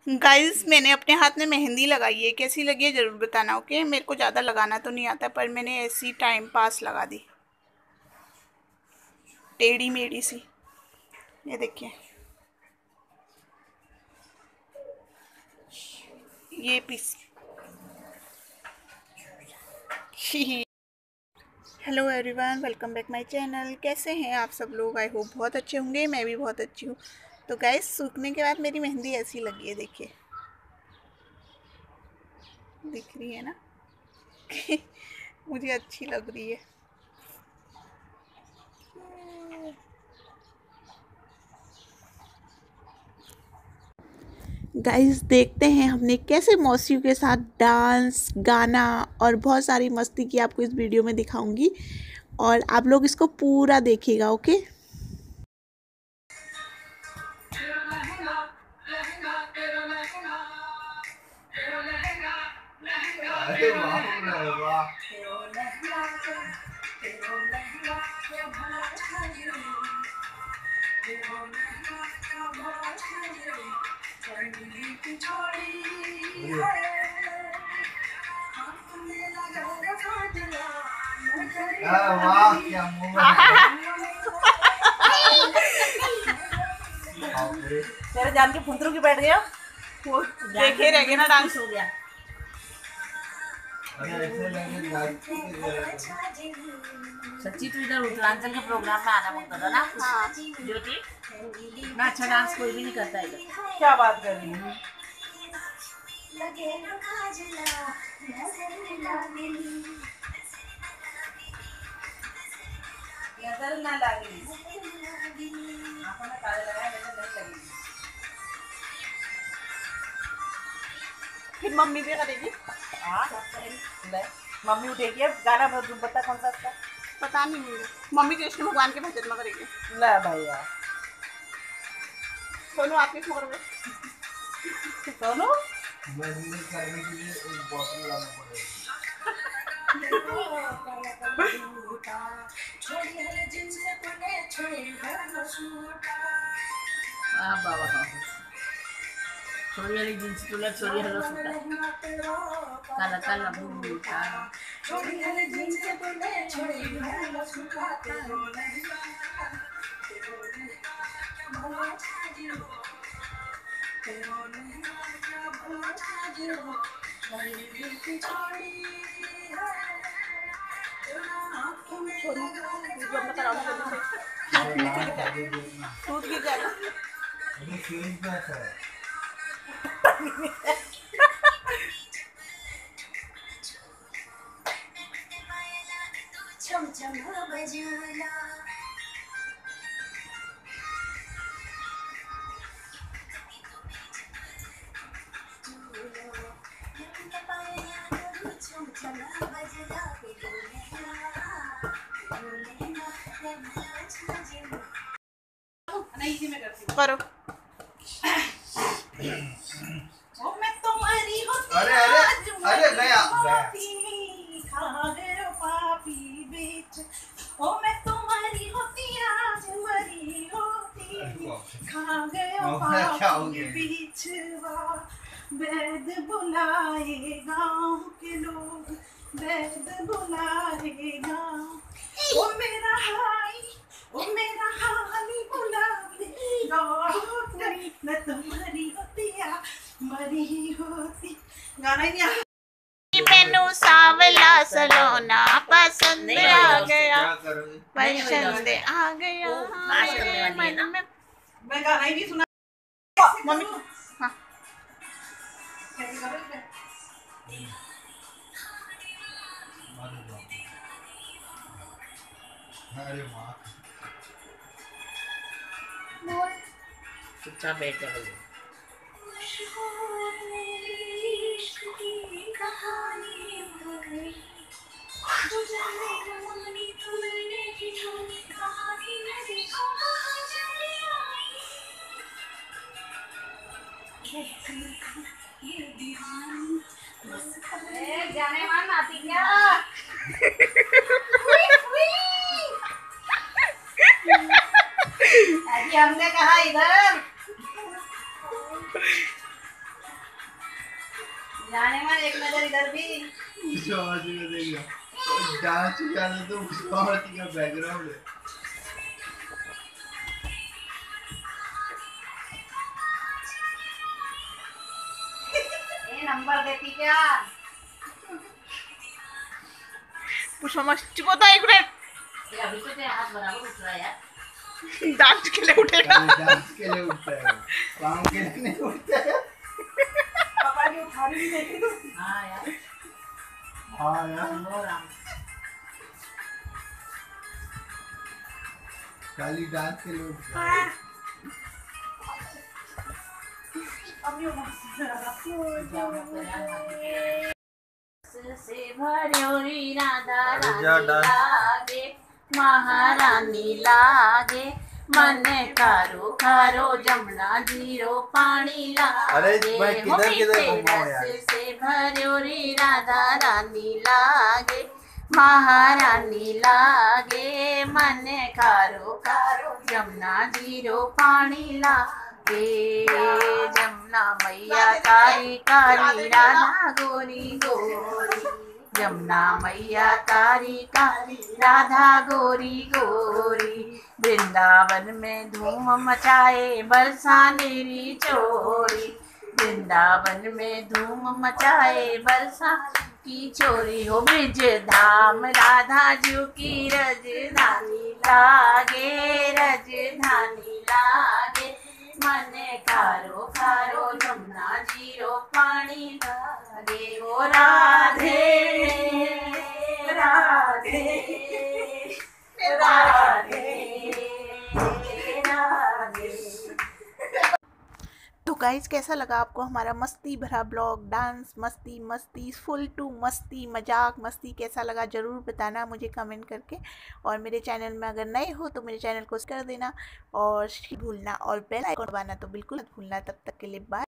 Guys मैंने अपने हाथ में मेहंदी लगाई है, कैसी लगी है ज़रूर बताना। ओके, मेरे को ज़्यादा लगाना तो नहीं आता, पर मैंने ऐसी टाइम पास लगा दी, टेढ़ी मेढ़ी सी। ये देखिए, ये piece. Hello everyone, welcome back my channel. कैसे हैं आप सब लोग? आई होप बहुत अच्छे होंगे। मैं भी बहुत अच्छी हूँ। तो गाइस, सूखने के बाद मेरी मेहंदी ऐसी लगी है, देखिए, दिख रही है ना? मुझे अच्छी लग रही है। गाइस, देखते हैं हमने कैसे मौसियों के साथ डांस, गाना और बहुत सारी मस्ती की आपको इस वीडियो में दिखाऊंगी, और आप लोग इसको पूरा देखिएगा। ओके, तेरे जान के फुंदरू की बैठ गया, देखे रह गए ना, डांस हो गया। सच्ची तू इधर उत्तरांचल के प्रोग्राम में आना मत था ना। हाँ, ज्योति ना, अच्छा डांस कोई भी नहीं करता इधर। क्या बात कर रही है? नजर ना लगी, आंखों में काले लगाए, नजर नहीं लगेगी। फिर मम्मी भी करेगी। हाँ, ले मम्मी उठेगी। अब गाना बता कौन सा उसका? पता नहीं मुझे। मम्मी कृष्ण भगवान के भजन में करेगी। ले भैया सोनू, आप किस में करोगे? सोनू करने के लिए एक बॉटल लाना पड़ेगा। बाबा छोरी वाली जींस तुला छोरी हलो सूटा काला काला बूटा छोरी वाली जींस तुले छोरी हलो सूटा बंद कराओ ना जल्दी से। दूध गिर जाएगा। करो। मैं तुम्हारी होती अरे अरे अरे गया खा गए पापी बीच। ओ मैं तुम्हारी होती आज मरी होती खा गए पापी बीच। वैद बुलाए गाँव के लोग, वैद बुलाए गाँव। ओ मेरा हाई, ओ मेरा हाली बुला दे, मैं तुम्हारी होती आ मरी होती। गाना ही नहीं आ। मैनू सावला सलोना पसंद आ गया, पसंद आ गया। मैं गाना ही नहीं सुना। मम्मी, हाँ, अरे वाह, चुपचाप बैठ जा। जाने मान आती क्या? अभी हमने कहा इधर जाने मन एक नजर इधर भी। मासी को देख लो, डांस जाने तो मासी का बैकग्राउंड है। ये नंबर देती क्या? पुष्पा मस्त को तो 1 मिनट ये अभी तो तेरे हाथ बराबर उठ रहा है यार। डांस के लिए उठेगा। डांस के लिए उठता है, काम के लिए नहीं उठता है। पापा की उठा रही देखी तो। हाँ यार। हाँ यार, नो राम। खाली डांस के लिए उठता है। से भर्यो री राधा अरे जा रानी डांस। लागे, महारानी लागे, मन खारो खारो जमुना जीरो पानी अरे लागे। भाई किधर किधर घुमाओ यार। रस से भर्यो री राधा रानी लागे, महारानी लागे, मन खारो खारो जमुना जीरो पानी लागे। जमुना मैया कारी कारी राधा गोरी गोरी, जमुना मैया कारी कारी राधा गोरी गोरी। वृंदावन में धूम मचाए बरसानेरी चोरी, वृंदावन में धूम मचाए बरसा की चोरी। हो ब्रिज धाम राधा जी की रजधानी लागे, रजधानी लागे, मन खारो खारो जमुना जीरो पानी लागे। ओ राधे राधे राधे राधे। तो गाइज कैसा लगा आपको हमारा मस्ती भरा ब्लॉग? डांस मस्ती मस्ती फुल टू मस्ती मजाक मस्ती कैसा लगा ज़रूर बताना मुझे कमेंट करके। और मेरे चैनल में अगर नए हो तो मेरे चैनल को कर देना और भूलना और बेल आइकन दबाना तो बिल्कुल मत भूलना। तब तक के लिए बाय।